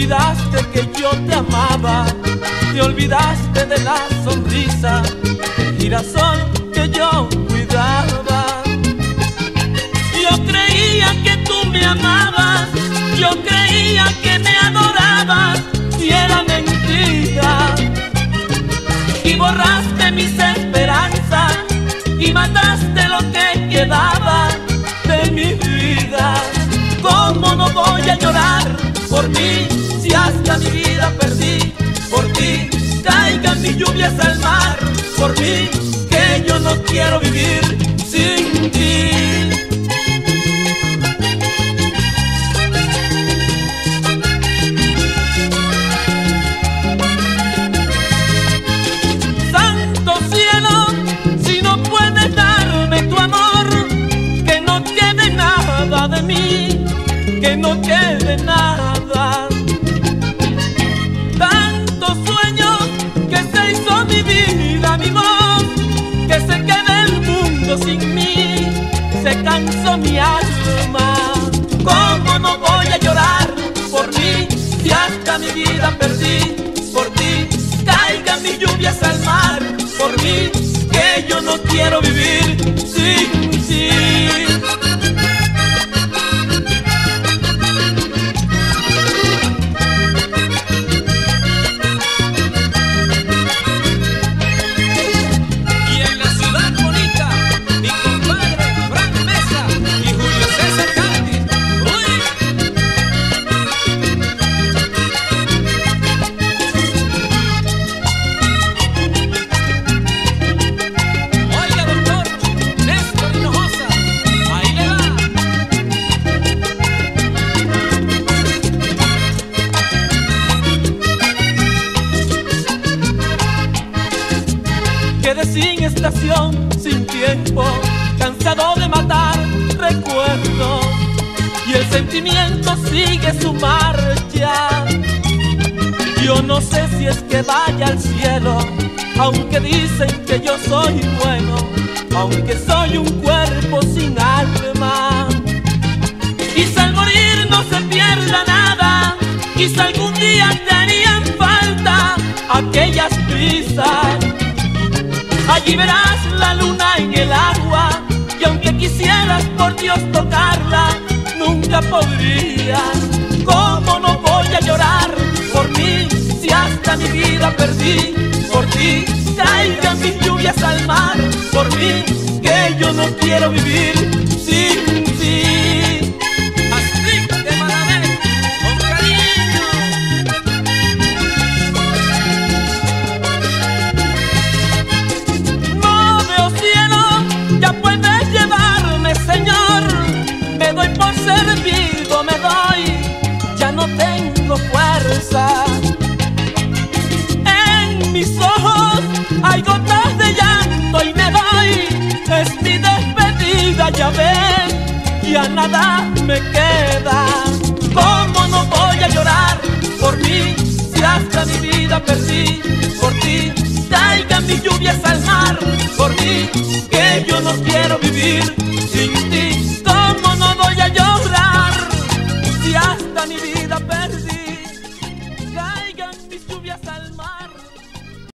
olvidaste que yo te amaba, te olvidaste de la sonrisa, el girasol que yo cuidaba. Yo creía que tú me amabas, yo creía que me adorabas, y era mentira. Y borraste mis esperanzas y mataste lo que quedaba de mi vida. ¿Cómo no voy a llorar por mí si hasta mi vida perdí? Por ti caigan mis lluvias al mar, por mí que yo no quiero vivir sin ti. Santo cielo, si no puedes darme tu amor, que no quede nada de mí, que no quede nada. Tantos sueños que se hizo mi vida, mi voz, que se quede el mundo sin mí, se cansó mi alma. ¿Cómo no voy a llorar por mí si hasta mi vida perdí? Por ti caigan mis lluvias al mar, por mí que yo no quiero vivir sin ti. Quedé sin estación, sin tiempo, cansado de matar recuerdos, y el sentimiento sigue su marcha. Yo no sé si es que vaya al cielo, aunque dicen que yo soy bueno, aunque soy un cuerpo sin alma. Quizá al morir no se pierda nada, quizá algún día te harían falta aquellas brisas. Allí verás la luna en el agua, y aunque quisieras por Dios tocarla, nunca podrías. ¿Cómo no voy a llorar por mí si hasta mi vida perdí? Por ti caigan mis lluvias al mar, por mí que yo no quiero vivir sin ti. Servido me doy, ya no tengo fuerza. En mis ojos hay gotas de llanto y me voy, es mi despedida, ya ves, ya nada me queda. ¿Cómo no voy a llorar por mí si hasta mi vida perdí? Por ti caigan mis lluvias al mar, por mí que yo no quiero vivir sin ti. ¿Cómo no voy a llorar si hasta mi vida perdí?